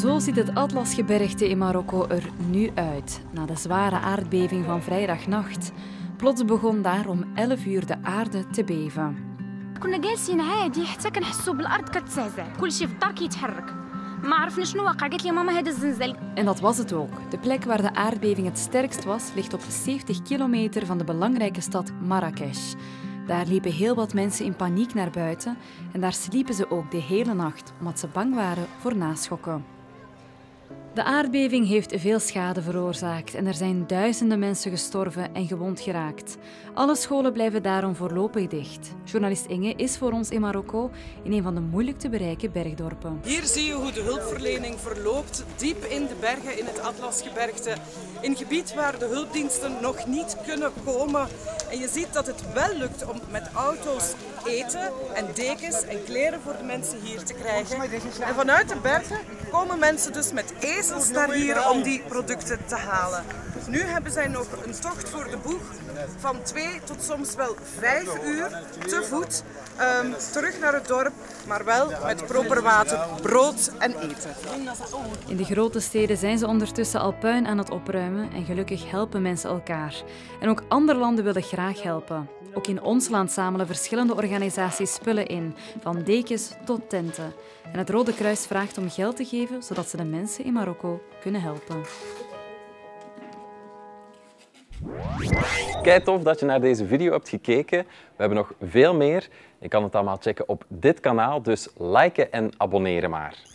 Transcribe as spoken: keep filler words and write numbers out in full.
Zo ziet het Atlasgebergte in Marokko er nu uit, na de zware aardbeving van vrijdagnacht. Plots begon daar om elf uur de aarde te beven. كنا جالسين عادي حتى كنحسوا بالارض كتزعزع كلشي في الدار كيتحرك ما عرفنا شنو واقع قالت لي ماما هذا الزلزال. En dat was het ook. De plek waar de aardbeving het sterkst was, ligt op zeventig kilometer van de belangrijke stad Marrakesh. Daar liepen heel wat mensen in paniek naar buiten en daar sliepen ze ook de hele nacht, omdat ze bang waren voor naschokken. De aardbeving heeft veel schade veroorzaakt en er zijn duizenden mensen gestorven en gewond geraakt. Alle scholen blijven daarom voorlopig dicht. Journalist Inge is voor ons in Marokko, in een van de moeilijk te bereiken bergdorpen. Hier zie je hoe de hulpverlening verloopt, diep in de bergen in het Atlasgebergte. In een gebied waar de hulpdiensten nog niet kunnen komen. En je ziet dat het wel lukt om met auto's eten en dekens en kleren voor de mensen hier te krijgen. En vanuit de bergen komen mensen dus met ezels naar hier om die producten te halen. Nu hebben zij nog een tocht voor de boeg van twee tot soms wel vijf uur te voet um, terug naar het dorp, maar wel met proper water, brood en eten. In de grote steden zijn ze ondertussen al puin aan het opruimen en gelukkig helpen mensen elkaar. En ook andere landen willen graag helpen. Ook in ons land zamelen verschillende organisaties spullen in, van dekens tot tenten. En het Rode Kruis vraagt om geld te geven, zodat ze de mensen in Marokko kunnen helpen. Kei tof dat je naar deze video hebt gekeken. We hebben nog veel meer. Je kan het allemaal checken op dit kanaal, dus liken en abonneren maar.